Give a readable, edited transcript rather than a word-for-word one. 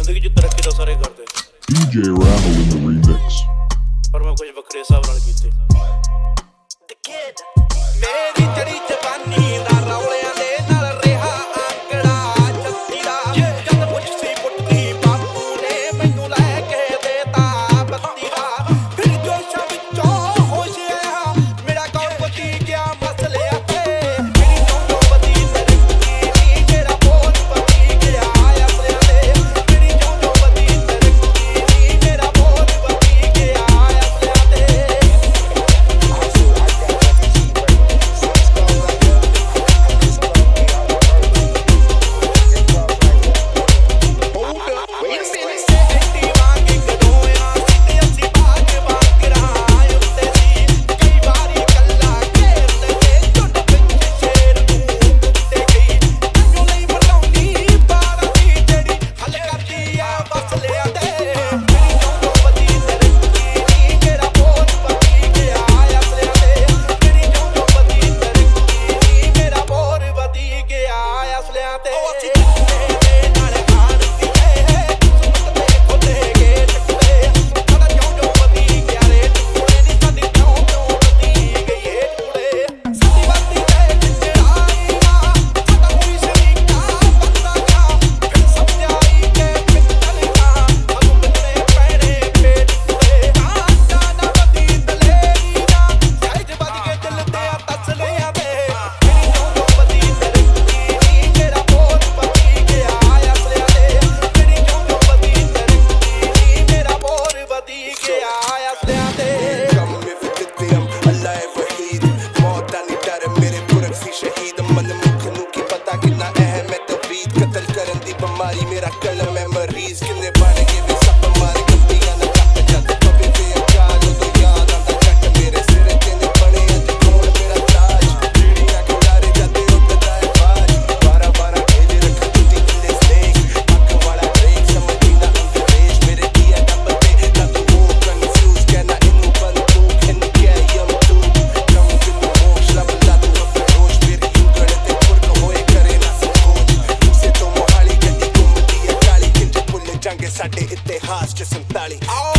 ਜ਼ਿੰਦਗੀ 'ਚ ਤਰੱਕੀ ਤਾਂ ਸਾਰੇ ਕਰਦੇ DJ Rattle in the remix ਪਰ ਮੈਂ ਕੁਝ ਵੱਖਰੇ ਹਿਸਾਬ ਨਾਲ ਕੀਤੇ ਮੇਰੀ ਚੜੀ ਜਵਾਨੀ ਦਾ ਰੌਲਿਆਂ ਦੇ ਨਾਲ ਰਿਹਾ ਆਂਕੜਾ ਜੱਤੀ ਦਾ ਜਦ ਪੁੱਛ ਸੀ ਪੁੱਟਦੀ ਬਾਪੂ ਨੇ ਮੈਨੂੰ ਲੈ ਕੇ ਦੇਤਾ ਬੱਤੀ ਦਾ ਫਿਰ ਜੋਸ਼ਾਂ ਵਿੱਚੋਂ ਹੋਸ਼ ਆਇਆ ਮੇਰਾ ਕੌਣ ਬਤੀ ਗਿਆ ਮਸਲਿਆਂ ਤੇ ਮੇਰੀ ਜੋਂ ਬਤੀ ਤਰੱਕੀ ਨੀ ਮੇਰਾ ਬੋਝ ਬਤੀ ਗਿਆ ਅਸਲਿਆਂ ਤੇ ਮੇਰੀ ਜੋਂ ਬਤੀ ਤਰੱਕੀ ਨੀ ਮੇਰਾ ਬੋਝ ਬਤੀ ਗਿਆ ਅਸਲਿਆਂ ਤੇ मेरा कल मेमोरीज किन्ने बन के भी सब मार गप्पियां ना कट जद कभी भी चालो तो याद आंदा जट मेरे सिर ते ने बने अज कोल मेरा ताज जीड़ियां किनारे जाते उठदा है बाज 12 भेज रख तुझी दिल स्नेक पक वाला ब्रेक समझी ना अंग्रेज मेरे किया डबते ना तू वो कंफ्यूज कहना इनु बंदूक इन क्या यम तू कम दिन मोक्ष लब ला तू रोज मेरी यूं ते फुर्क होए करे ना संकोच उसे तो मोहाली गड्डी जंगे साडे इतिहास च 47